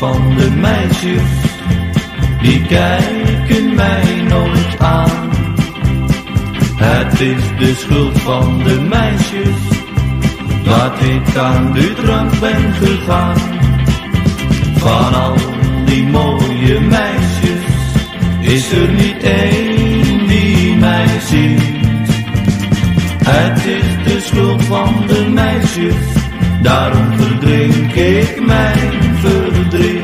van de meisjes, die kijken mij nooit aan. Het is de schuld van de meisjes, dat ik aan de drank ben gegaan. Van al die mooie meisjes, is er niet één die mij ziet. Het is de schuld van de meisjes, daarom verdrink ik mijn verdriet.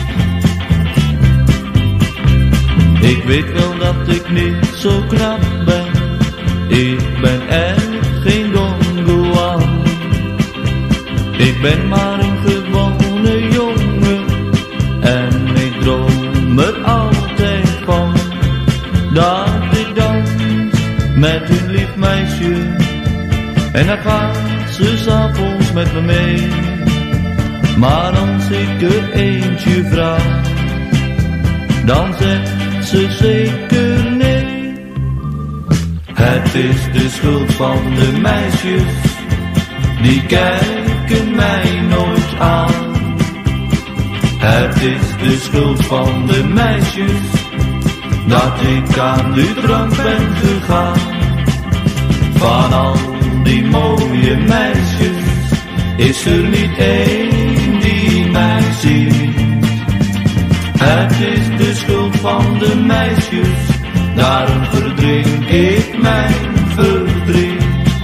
Ik weet wel dat ik niet zo knap ben, ik ben echt geen Don Juan. Ik ben maar een gewone jongen en ik droom er altijd van dat ik dans met een lief meisje. En dan gaat ze 's avonds met me mee. Maar als ik er eentje vraag, dan zegt ze zeker nee. Het is de schuld van de meisjes, die kijken mij nooit aan. Het is de schuld van de meisjes, dat ik aan de drank ben gegaan. Van al die mooie meisjes, is er niet één die mij ziet. Het is de schuld van de meisjes, daarom verdrink ik mijn verdriet.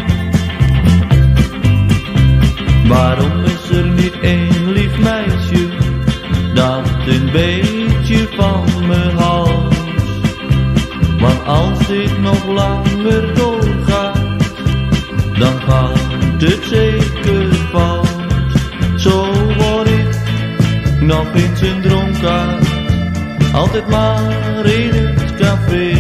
Waarom is er niet één lief meisje, dat een beetje van me houdt? Want als dit nog langer doorgaat, dan gaat het zeker fout. Zo word ik nog eens een dronkaard, altijd maar in het café.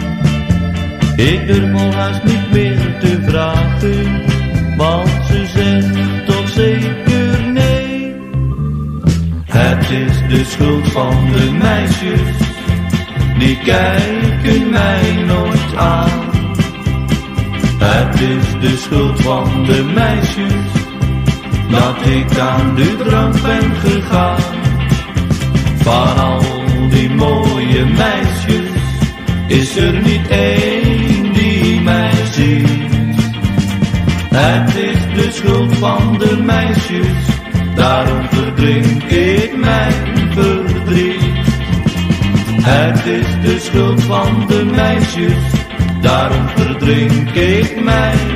Ik durf al haast niet meer te vragen, want ze zegt toch zeker nee. Het is de schuld van de meisjes, die kijken mij nooit aan. Het is de schuld van de meisjes, dat ik aan de drank ben gegaan. Van al die mooie meisjes, is er niet één die mij ziet. Het is de schuld van de meisjes, daarom verdrink ik mijn verdriet. Het is de schuld van de meisjes, daarom verdrink ik mijn